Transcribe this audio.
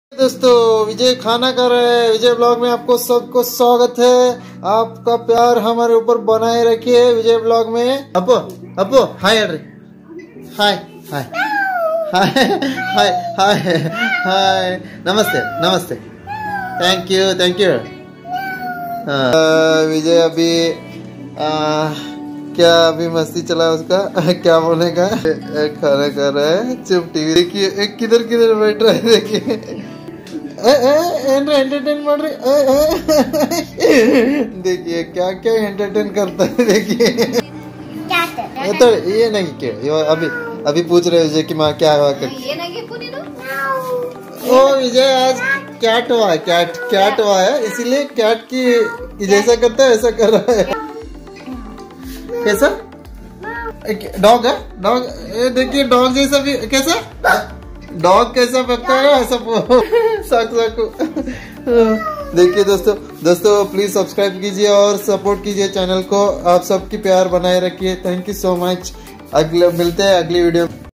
दोस्तों विजय खाना कर रहे हैं। विजय ब्लॉग में आपको सबको स्वागत है। आपका प्यार हमारे ऊपर बनाए रखिए विजय ब्लॉग में। अपो अपो हाय हाय हाय हाय हाय हाय हाय नमस्ते नमस्ते थैंक यू। विजय अभी क्या अभी मस्ती चला उसका क्या बोलने का खाना कर रहा है। चुप टीवी देखिए किधर किधर बैठ रहा है देखिए एंटरटेन कर रही। देखिए क्या क्या एंटरटेन करता है देखिए। तो ये नहीं क्या अभी पूछ रहे विजय की माँ क्या हुआ कर। ओ विजय आज कैट हुआ है कैट हुआ है इसीलिए कैट की जैसा करता है ऐसा कर रहा है। कैसा डॉग है डॉग देखिए डॉग जैसा भी कैसा डॉग कैसा पकता है ऐसा देखिए दोस्तों प्लीज सब्सक्राइब कीजिए और सपोर्ट कीजिए चैनल को। आप सबकी प्यार बनाए रखिए। Thank you so much. मिलते हैं अगली वीडियो।